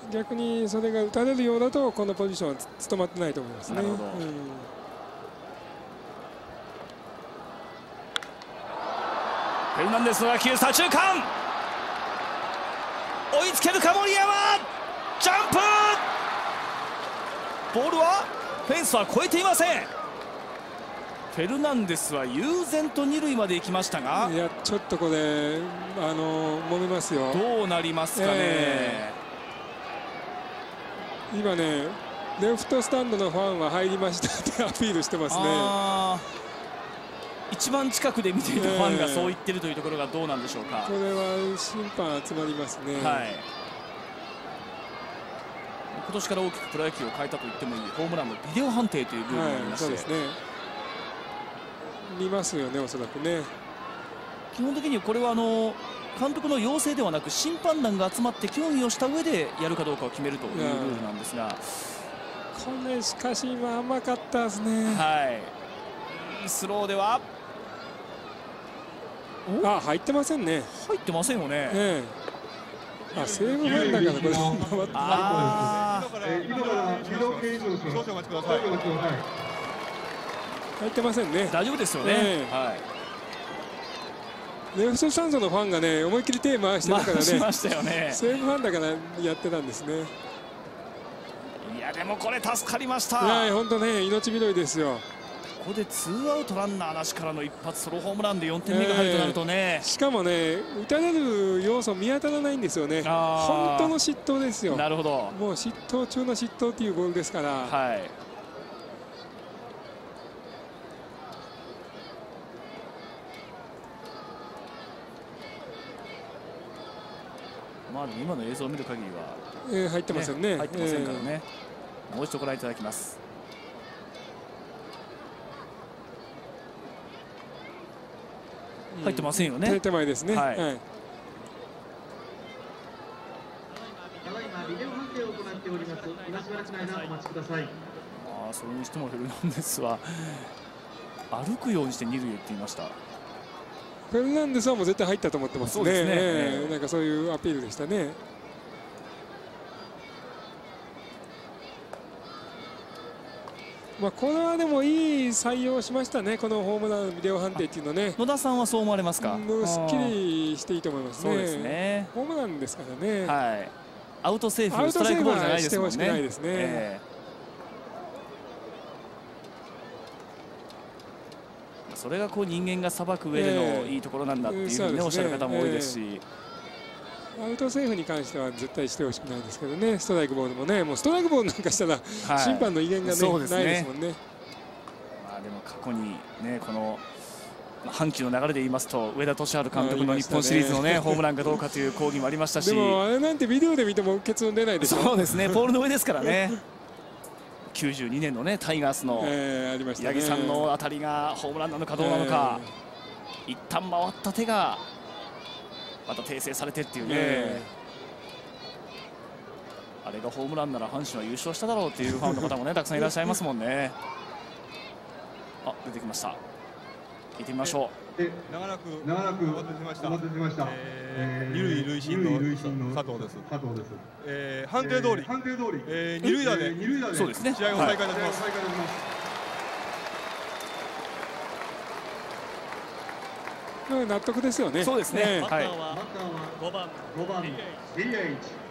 逆にそれが打たれるようだとこのポジションは務まってないと思いますね。 なるほど。フェルナンデスの打球左中間、追いつけるか森山、ジャンプ、ボールはフェンスは越えていません。フェルナンデスは悠然と二塁まで行きましたが、 いやちょっとこれ揉めますよ。 どうなりますかね。 今ねレフトスタンドのファンは入りましたってアピールしてますね。 一番近くで見ていたファンがそう言ってるというところがどうなんでしょうか。 これは審判集まりますね。 はい、今年から大きくプロ野球を変えたと言ってもいいホームランのビデオ判定というルールがありまして、そうですね、 見ますよね、おそらくね。 基本的にこれは監督の要請ではなく審判団が集まって協議をした上でやるかどうかを決めるというルールなんですが、 これしかし今甘かったですね。 はい、スローでは入ってませんね。 入ってませんよね。 セーブファンだからこれ回って、 今からビデオ検証します。少々お待ちください。 入ってませんね。 大丈夫ですよね。はい。 レフトスタンドのファンがね思いっきり手回してるからね。 しましたよね。 セーブファンだからやってたんですね。 いやでもこれ助かりました。 いや本当ね命拾いですよ。 ここでツーアウトランナーなしからの一発ソロホームランで4点目が入るとなるとね、 しかもね打たれる要素見当たらないんですよね。本当の失投ですよ。 なるほど。 もう失投中の失投っていうボールですから。 はい。まあ今の映像を見る限りは、 入ってますよね。 入ってませんからね。もう一度ご覧いただきます。入ってませんよね。 手前ですね。はい。 今ビデオ判定を行っております。今しばらくの間お待ちください。 それにしてもフェルナンデスは歩くようにして二塁へ行っていました。 フェルナンデスはもう絶対入ったと思ってますね。そうですね。なんかそういうアピールでしたね。これはでもいい採用しましたね、このホームランビデオ判定っていうのね。 野田さんはそう思われますか。 すっきりしていいと思いますね。 そうですね。 ホームランですからね。 はい。アウトセーフ、ストライクボールじゃないですもんね。 してほしくないですね。 それがこう人間が裁く上でのいいところなんだっていうふうにおっしゃる方も多いですし。 アウトセーフに関しては絶対してほしくないですけどね、ストライクボールもね、もうストライクボールなんかしたら審判の威厳がね、ないですもんね。 まあでも過去にね、この阪急の流れで言いますと上田敏治監督の日本シリーズのねホームランかどうかという抗議もありましたし、 でもあれなんてビデオで見ても結論出ないでしょ。 そうですね、ポールの上ですからね。92年のねタイガースの八木さんの当たりがホームランなのかどうなのか、一旦回った手がまた訂正されてっていうね、あれがホームランなら阪神は優勝しただろうっていうファンの方もねたくさんいらっしゃいますもんね。出てきました。行ってみましょう。 長らくお待たせしました。二塁塁審の佐藤です。判定通り、二塁打でそうですね、 試合を再開いたします。 納得ですよね。 そうですね。 バッターは5番リレー